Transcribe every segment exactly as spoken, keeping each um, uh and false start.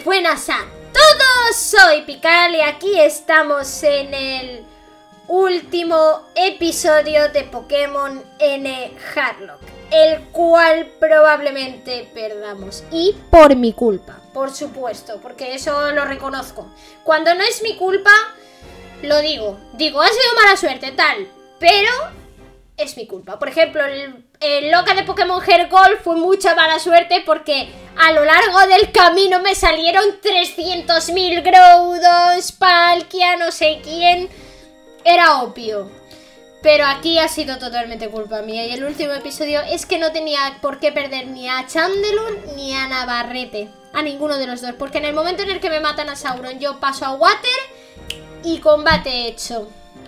buenas a todos, soy Pical y aquí estamos en el último episodio de Pokémon N Hardlock, el cual probablemente perdamos, y por mi culpa, por supuesto, porque eso lo reconozco. Cuando no es mi culpa, lo digo, digo, ha sido mala suerte, tal, pero es mi culpa. Por ejemplo, el, el Loca de Pokémon Heart Gold fue mucha mala suerte porque a lo largo del camino me salieron trescientos mil Groudons, Palkia, no sé quién. Era obvio. Pero aquí ha sido totalmente culpa mía. Y el último episodio es que no tenía por qué perder ni a Chandelure ni a Navarrete. A ninguno de los dos. Porque en el momento en el que me matan a Sauron, yo paso a Water y combate hecho.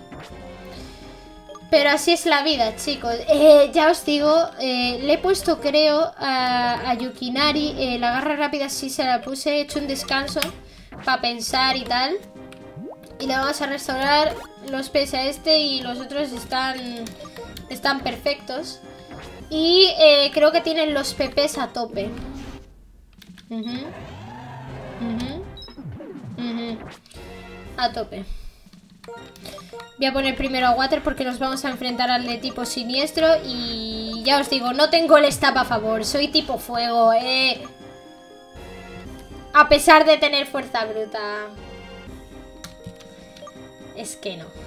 Pero así es la vida, chicos. Eh, ya os digo, eh, le he puesto, creo, a, a Yukinari. Eh, la garra rápida sí se la puse. He hecho un descanso para pensar y tal. Y le vamos a restaurar los P S a este y los otros están, están perfectos. Y eh, creo que tienen los P Ps a tope. Uh -huh. Uh -huh. Uh -huh. A tope. Voy a poner primero a Water porque nos vamos a enfrentar al de tipo siniestro. Y ya os digo, no tengo el stab a favor. Soy tipo fuego, eh. A pesar de tener fuerza bruta. Es que no.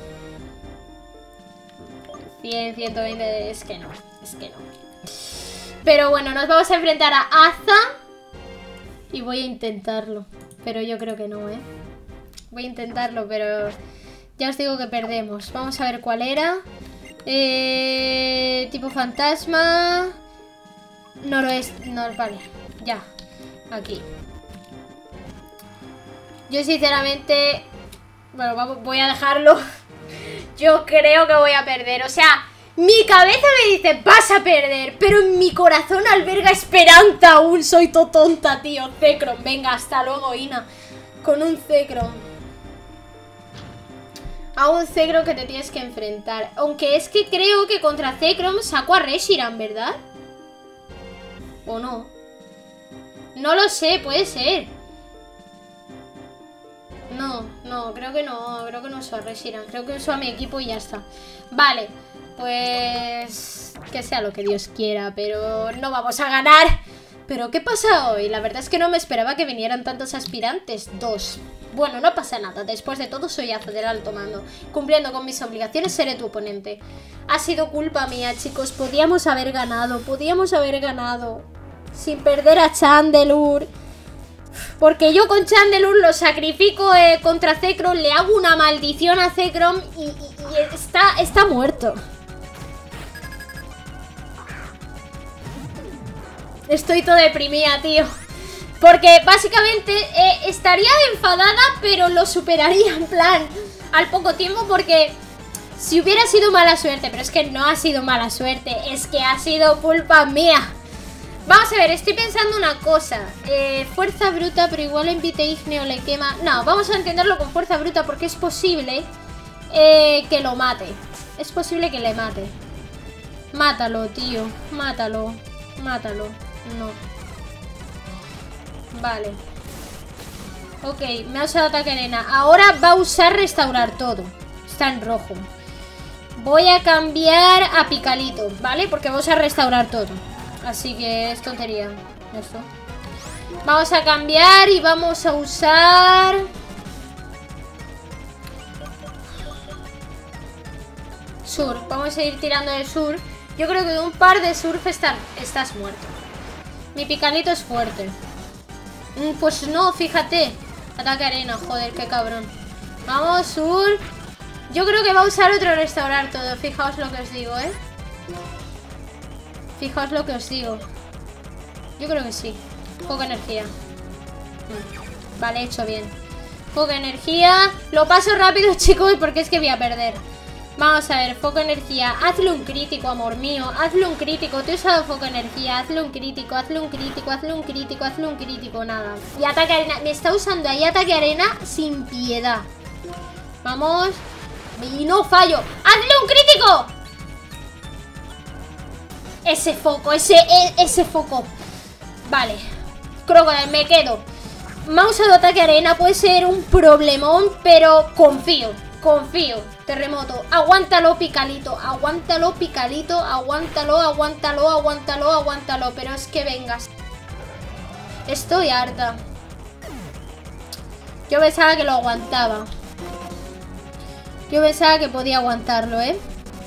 cien, ciento veinte, es que no. Es que no. Pero bueno, nos vamos a enfrentar a Aza. Y voy a intentarlo. Pero yo creo que no, eh. Voy a intentarlo, pero ya os digo que perdemos. Vamos a ver cuál era. Eh, tipo fantasma. Noroeste. No, vale. Ya. Aquí. Yo sinceramente... Bueno, vamos, voy a dejarlo. Yo creo que voy a perder. O sea, mi cabeza me dice, vas a perder. Pero en mi corazón alberga esperanza aún. Soy to tonta, tío. Zekrom, venga, hasta luego, Ina. Con un Zekrom. A un Zekrom que te tienes que enfrentar. Aunque es que creo que contra Zekrom saco a Reshiram, ¿verdad? ¿O no? No lo sé, puede ser. No, no, creo que no. Creo que no uso a Reshiram. Creo que uso a mi equipo y ya está. Vale, pues... que sea lo que Dios quiera. Pero no vamos a ganar. ¿Pero qué pasa hoy? La verdad es que no me esperaba que vinieran tantos aspirantes. Dos. Bueno, no pasa nada. Después de todo soy Aza del alto mando. Cumpliendo con mis obligaciones seré tu oponente. Ha sido culpa mía, chicos. Podíamos haber ganado. Podíamos haber ganado. Sin perder a Chandelure. Porque yo con Chandelure lo sacrifico eh, contra Zekrom. Le hago una maldición a Zekrom y, y, y está, está muerto. Estoy todo deprimida, tío. Porque básicamente eh, estaría enfadada, pero lo superaría en plan al poco tiempo. Porque si hubiera sido mala suerte, pero es que no ha sido mala suerte, es que ha sido culpa mía. Vamos a ver, estoy pensando una cosa. eh, Fuerza bruta, pero igual en Vite Igneo le quema. No, vamos a entenderlo con fuerza bruta porque es posible eh, que lo mate. Es posible que le mate. Mátalo, tío, mátalo. Mátalo, no. Vale. Ok, me ha usado ataque arena. Ahora va a usar restaurar todo. Está en rojo. Voy a cambiar a Picalito, ¿vale? Porque va a usar restaurar todo. Así que es tontería esto. Vamos a cambiar y vamos a usar... Surf. Vamos a ir tirando de surf. Yo creo que de un par de surf está, estás muerto. Mi Picalito es fuerte. mm, Pues no, fíjate. Ataque arena, joder, qué cabrón. Vamos, surf. Yo creo que va a usar otro restaurar todo. Fijaos lo que os digo, eh Fijaos lo que os digo. Yo creo que sí. Poca energía. Vale, hecho bien. Poca energía. Lo paso rápido, chicos, porque es que voy a perder. Vamos a ver, foco energía. Hazle un crítico, amor mío. Hazle un crítico. Te he usado foco energía. Hazle un crítico, hazle un crítico, hazle un crítico, hazle un crítico. Nada. Y ataque arena. Me está usando ahí ataque arena sin piedad. Vamos. Y no fallo. ¡Hazle un crítico! Ese foco, ese, ese foco. Vale. Crocodile, me quedo. me ha usado ataque arena, puede ser un problemón, pero confío, confío. Terremoto, aguántalo, Picalito, aguántalo, Picalito, aguántalo, aguántalo, aguántalo, aguántalo, pero es que vengas. Estoy harta. Yo pensaba que lo aguantaba. Yo pensaba que podía aguantarlo, ¿eh?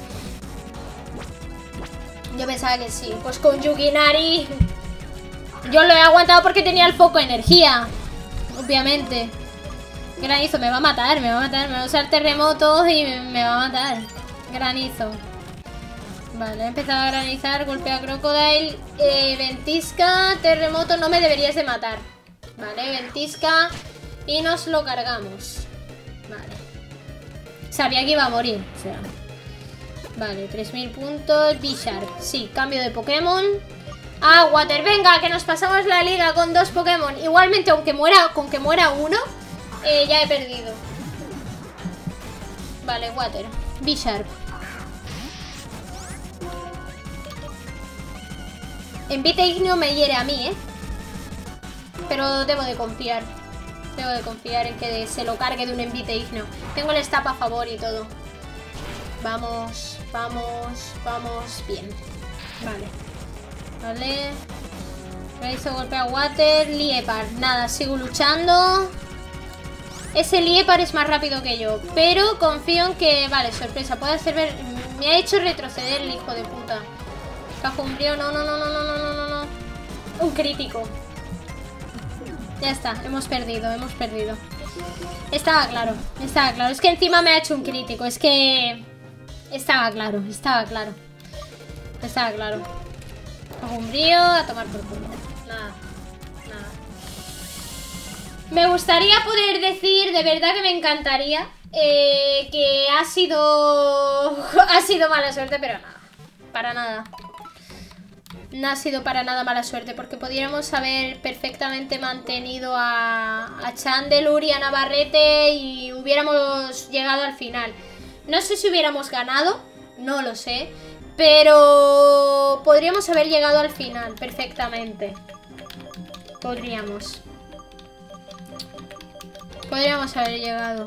Yo pensaba que sí. Pues con Yukinari yo lo he aguantado porque tenía el foco de energía. Obviamente. Granizo, me va a matar, me va a matar. Me va a usar terremotos y me, me va a matar. Granizo. Vale, he empezado a granizar. Golpea Crocodile. Eh, ventisca, terremoto. No me deberías de matar. Vale, ventisca. Y nos lo cargamos. Vale. Sabía que iba a morir. O sea. Vale, tres mil puntos. B-Sharp. Sí, cambio de Pokémon. Ah, Water. Venga, que nos pasamos la liga con dos Pokémon. Igualmente, aunque muera, con que muera uno, eh, ya he perdido. Vale, Water. B-Sharp. Envite Igneo me hiere a mí, ¿eh? Pero debo de confiar. Debo de confiar en que se lo cargue de un envite Igneo. Tengo el stab a favor y todo. Vamos, vamos, vamos. Bien. Vale. Vale. Raizo golpea Water. Liepard. Nada, sigo luchando. Ese Liepard es más rápido que yo. Pero confío en que... Vale, sorpresa. Puede hacer ver... Me ha hecho retroceder el hijo de puta. Cajumbrío. No, no, no, no, no, no, no, no. Un crítico. Ya está. Hemos perdido, hemos perdido. Estaba claro. Estaba claro. Es que encima me ha hecho un crítico. Es que... Estaba claro. Estaba claro. Estaba claro. Cajumbrío. A tomar por culo. Nada. Nada. Me gustaría poder decir, de verdad que me encantaría, eh, que ha sido... ha sido mala suerte, pero nada. Para nada. No ha sido para nada mala suerte, porque podríamos haber perfectamente mantenido a, a Chandelure y a Navarrete y hubiéramos llegado al final. No sé si hubiéramos ganado, no lo sé, pero podríamos haber llegado al final perfectamente. Podríamos. Podríamos haber llegado.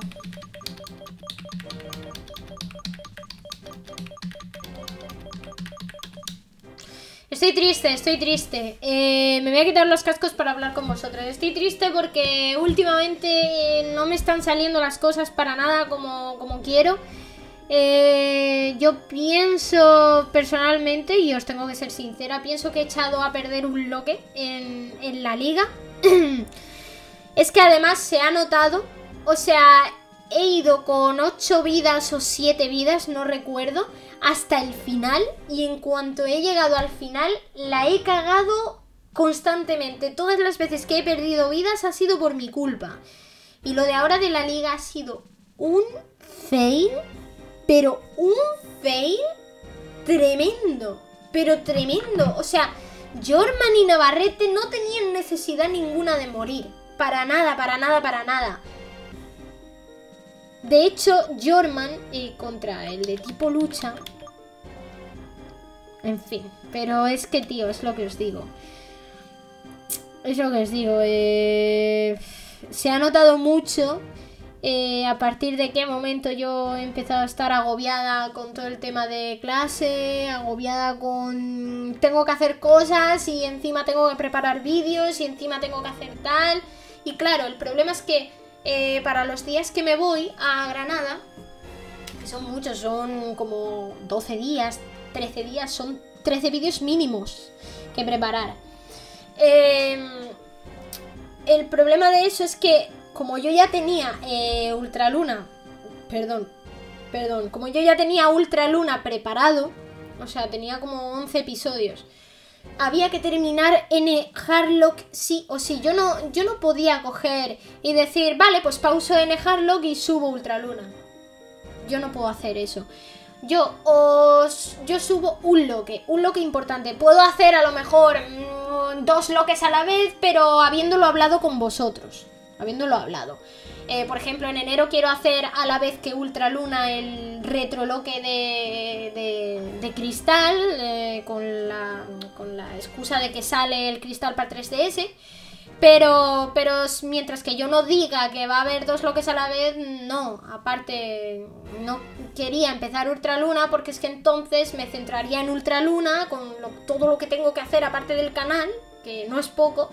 Estoy triste, estoy triste. Eh, me voy a quitar los cascos para hablar con vosotros. Estoy triste porque últimamente no me están saliendo las cosas para nada como, como quiero. Eh, yo pienso personalmente, y os tengo que ser sincera, pienso que he echado a perder un bloque en, en la liga. Es que además se ha notado, o sea, he ido con ocho vidas o siete vidas, no recuerdo, hasta el final, y en cuanto he llegado al final la he cagado constantemente. Todas las veces que he perdido vidas ha sido por mi culpa. Y lo de ahora de la liga ha sido un fail, pero un fail tremendo, pero tremendo. O sea, Jorman y Navarrete no tenían necesidad ninguna de morir. Para nada, para nada, para nada. De hecho, Jorman eh, contra el de tipo lucha... En fin, pero es que, tío, es lo que os digo. Es lo que os digo. Eh, se ha notado mucho eh, a partir de qué momento yo he empezado a estar agobiada con todo el tema de clase, agobiada con... Tengo que hacer cosas y encima tengo que preparar vídeos y encima tengo que hacer tal. Y claro, el problema es que eh, para los días que me voy a Granada, que son muchos, son como doce días, trece días, son trece vídeos mínimos que preparar. Eh, el problema de eso es que como yo ya tenía eh, Ultraluna, perdón, perdón, como yo ya tenía Ultraluna preparado, o sea, tenía como once episodios, había que terminar N Harlock sí o sí. Yo no, yo no podía coger y decir, vale, pues pauso N Harlock y subo Ultraluna. Yo no puedo hacer eso. Yo os, yo subo un loque, un loque importante. Puedo hacer a lo mejor mmm, dos loques a la vez, pero habiéndolo hablado con vosotros. Habiéndolo hablado. Eh, por ejemplo, en enero quiero hacer a la vez que Ultraluna el retroloque de, de, de cristal, eh, con, la, con la excusa de que sale el cristal para tres D S. Pero, pero mientras que yo no diga que va a haber dos Lokes a la vez, no. Aparte, no quería empezar Ultraluna porque es que entonces me centraría en Ultraluna con lo, todo lo que tengo que hacer aparte del canal, que no es poco.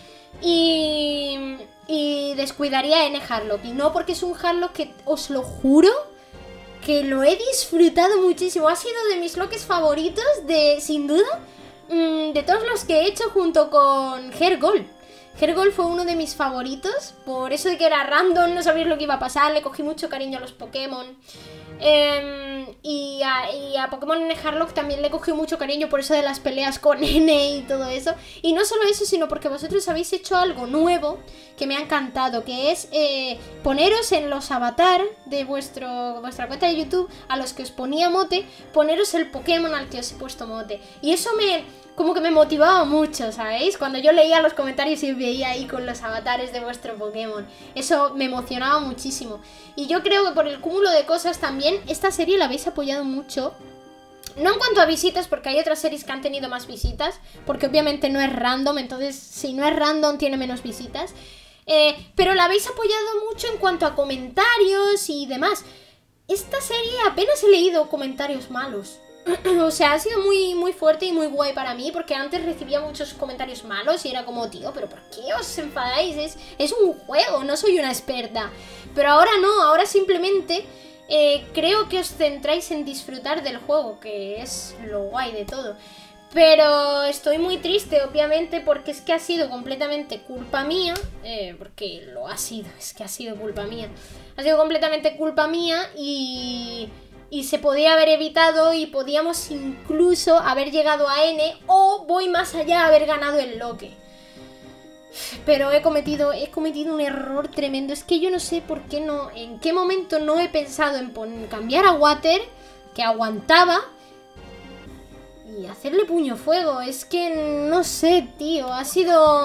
Y, y descuidaría N Harlock. Y no porque es un Harlock que, os lo juro, que lo he disfrutado muchísimo. Ha sido de mis Lokes favoritos, de sin duda, de todos los que he hecho junto con Hergold. Hergold fue uno de mis favoritos, por eso de que era random, no sabías lo que iba a pasar, le cogí mucho cariño a los Pokémon. Eh, y, a, y a Pokémon N Harlock también le cogí mucho cariño por eso de las peleas con N y todo eso. Y no solo eso, sino porque vosotros habéis hecho algo nuevo que me ha encantado, que es eh, poneros en los avatar de vuestro, vuestra cuenta de YouTube, a los que os ponía mote, poneros el Pokémon al que os he puesto mote. Y eso me... como que me motivaba mucho, ¿sabéis? Cuando yo leía los comentarios y veía ahí con los avatares de vuestro Pokémon. Eso me emocionaba muchísimo. Y yo creo que por el cúmulo de cosas también, esta serie la habéis apoyado mucho. No en cuanto a visitas, porque hay otras series que han tenido más visitas, porque obviamente no es random, entonces si no es random tiene menos visitas. Eh, pero la habéis apoyado mucho en cuanto a comentarios y demás. Esta serie apenas he leído comentarios malos. O sea, ha sido muy, muy fuerte y muy guay para mí, porque antes recibía muchos comentarios malos y era como, tío, ¿pero por qué os enfadáis? Es, es un juego, no soy una experta. Pero ahora no, ahora simplemente eh, creo que os centráis en disfrutar del juego, que es lo guay de todo. Pero estoy muy triste, obviamente, porque es que ha sido completamente culpa mía, eh, porque lo ha sido, es que ha sido culpa mía. Ha sido completamente culpa mía y... y se podía haber evitado y podíamos incluso haber llegado a N o, voy más allá, haber ganado el Loque. Pero he cometido, he cometido un error tremendo. Es que yo no sé por qué no, en qué momento no he pensado en poner, cambiar a Water, que aguantaba, y hacerle puño fuego. Es que no sé, tío, ha sido...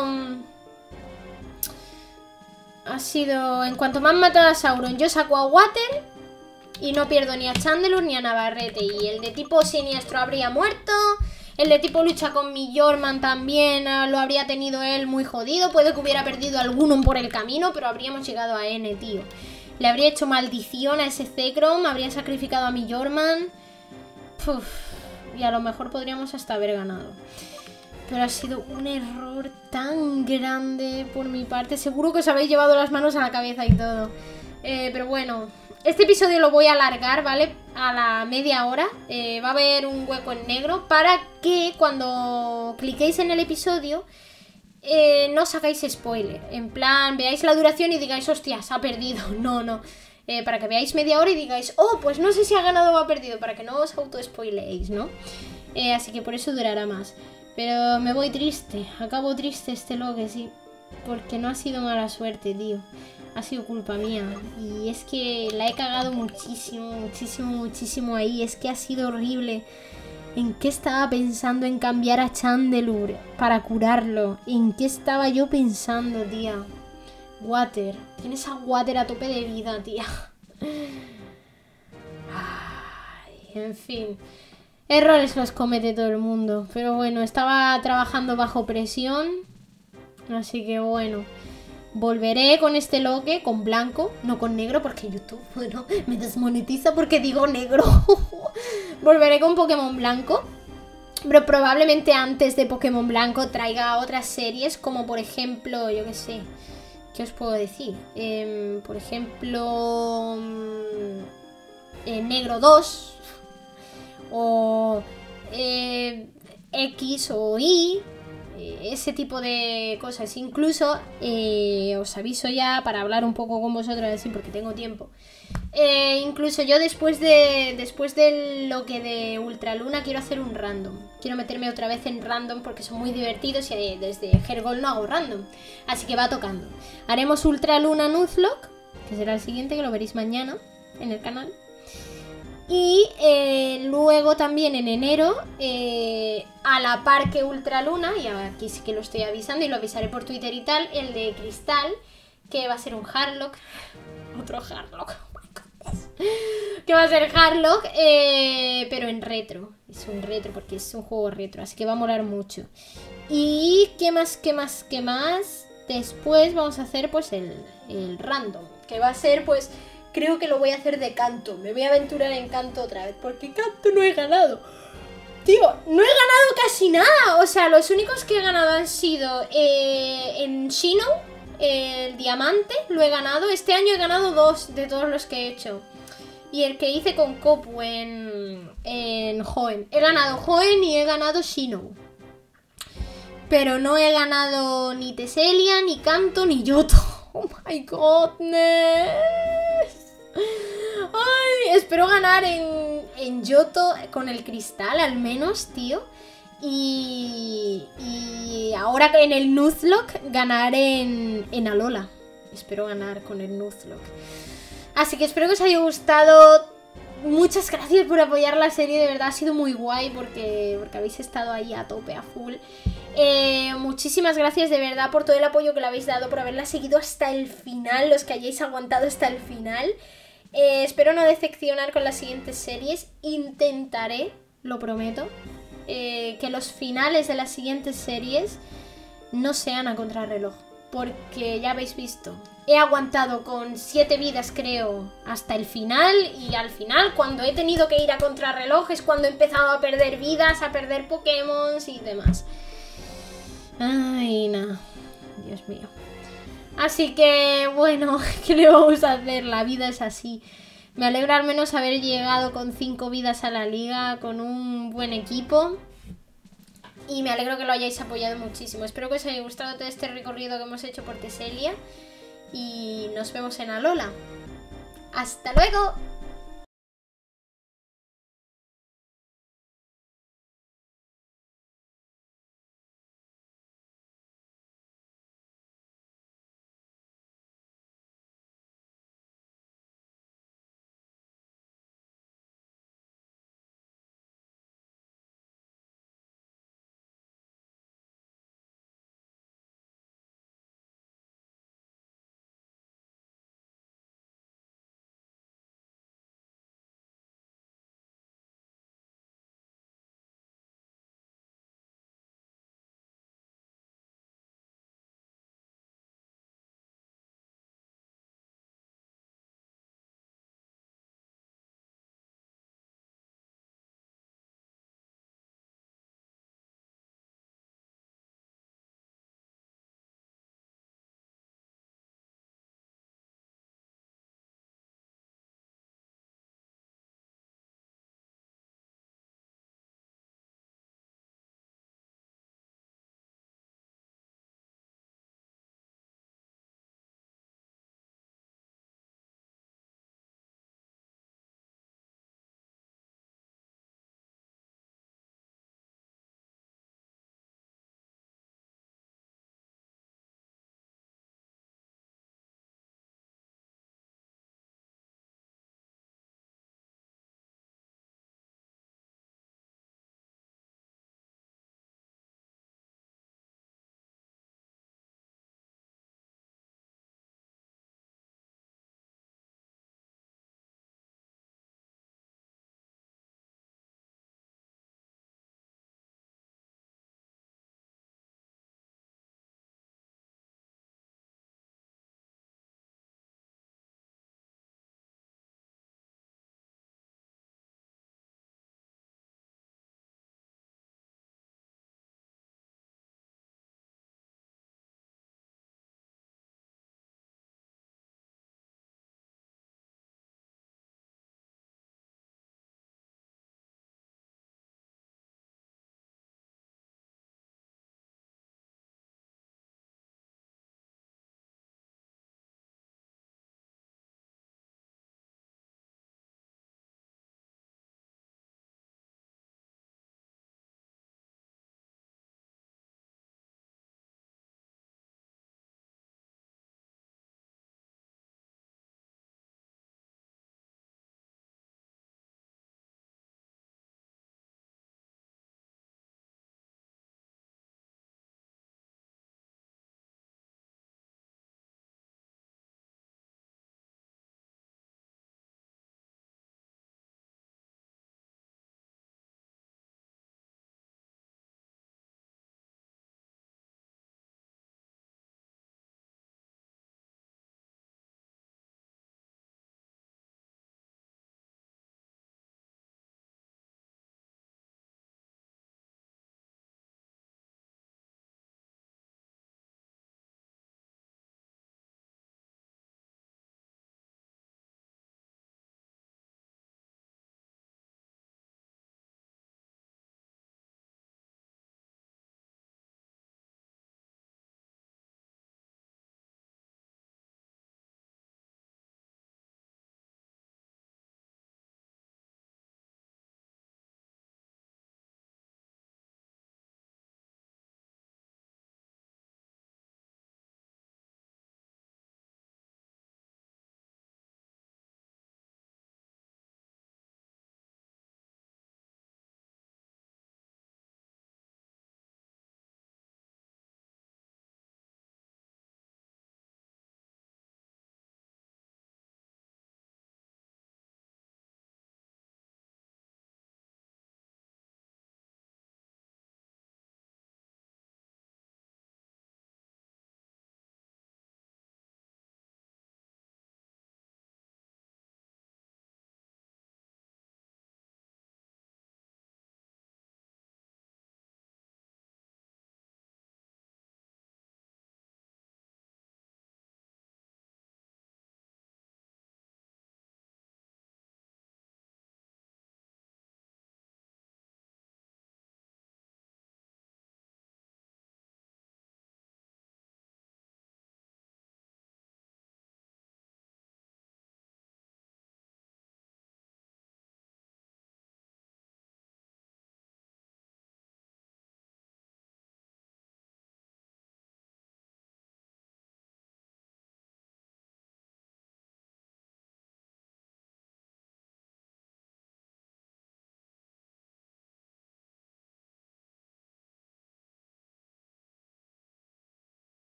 Ha sido... En cuanto me han matado a Sauron, yo saco a Water... y no pierdo ni a Chandelure ni a Navarrete. Y el de tipo siniestro habría muerto. El de tipo lucha con mi Jorman también lo habría tenido él muy jodido. Puede que hubiera perdido alguno por el camino, pero habríamos llegado a N, tío. Le habría hecho maldición a ese Zekrom. Habría sacrificado a mi Jorman. Puf, y a lo mejor podríamos hasta haber ganado. Pero ha sido un error tan grande por mi parte. Seguro que os habéis llevado las manos a la cabeza y todo. Eh, pero bueno... Este episodio lo voy a alargar, ¿vale? A la media hora. Eh, va a haber un hueco en negro para que cuando cliquéis en el episodio eh, no sacáis spoiler. En plan, veáis la duración y digáis, hostia, se ha perdido. No, no. Eh, para que veáis media hora y digáis, oh, pues no sé si ha ganado o ha perdido. Para que no os auto-spoileéis, ¿no? Eh, así que por eso durará más. Pero me voy triste. Acabo triste este Loque, sí. Porque no ha sido mala suerte, tío. Ha sido culpa mía. Y es que la he cagado muchísimo, muchísimo, muchísimo ahí. Es que ha sido horrible. ¿En qué estaba pensando en cambiar a Chandelure para curarlo? ¿En qué estaba yo pensando, tía? Water. Tienes a Water a tope de vida, tía. Ay, en fin. Errores los comete todo el mundo. Pero bueno, estaba trabajando bajo presión. Así que bueno. Volveré con este Loque, con blanco, no con negro, porque YouTube, bueno, me desmonetiza porque digo negro. Volveré con Pokémon blanco, pero probablemente antes de Pokémon blanco traiga otras series, como por ejemplo, yo qué sé, ¿qué os puedo decir? Eh, por ejemplo, eh, Negro dos, o eh, X o Y... ese tipo de cosas. Incluso eh, os aviso ya para hablar un poco con vosotros así porque tengo tiempo. Eh, incluso yo después de después de lo que de Ultraluna quiero hacer un random. Quiero meterme otra vez en random porque son muy divertidos y desde Hergold no hago random. Así que va tocando. Haremos Ultraluna Nuzlocke, que será el siguiente, que lo veréis mañana en el canal. Y eh, luego también en enero, eh, a la par que Ultraluna, y aquí sí que lo estoy avisando y lo avisaré por Twitter y tal, el de Cristal, que va a ser un Harlock, otro Harlock, oh my God, que va a ser Harlock, eh, pero en retro, es un retro porque es un juego retro, así que va a molar mucho. Y qué más, qué más, qué más... después vamos a hacer pues el, el random, que va a ser pues, creo que lo voy a hacer de Kanto. Me voy a aventurar en Kanto otra vez, porque Kanto no he ganado. Tío, no he ganado casi nada. O sea, los únicos que he ganado han sido eh, en Sinnoh, el diamante, lo he ganado. Este año he ganado dos de todos los que he hecho. Y el que hice con Kopu en, en Hoenn. He ganado Hoenn y he ganado Sinnoh. Pero no he ganado ni Teselia, ni Kanto, ni Johto. Oh my godness. Ay, espero ganar en, en Johto con el cristal al menos, tío. Y, y ahora en el Nuzlocke ganar en, en Alola. Espero ganar con el Nuzlocke. Así que espero que os haya gustado. Muchas gracias por apoyar la serie, de verdad ha sido muy guay porque, porque habéis estado ahí a tope, a full. Eh, muchísimas gracias de verdad por todo el apoyo que le habéis dado, por haberla seguido hasta el final, los que hayáis aguantado hasta el final. Eh, espero no decepcionar con las siguientes series. Intentaré, lo prometo, eh, que los finales de las siguientes series no sean a contrarreloj. Porque ya habéis visto, he aguantado con siete vidas creo hasta el final. Y al final cuando he tenido que ir a contrarreloj es cuando he empezado a perder vidas, a perder Pokémon y demás. Ay, nada, Dios mío. Así que bueno, ¿qué le vamos a hacer? La vida es así. Me alegra al menos haber llegado con cinco vidas a la liga, con un buen equipo. Y me alegro que lo hayáis apoyado muchísimo. Espero que os haya gustado todo este recorrido que hemos hecho por Teselia. Y nos vemos en Alola. ¡Hasta luego!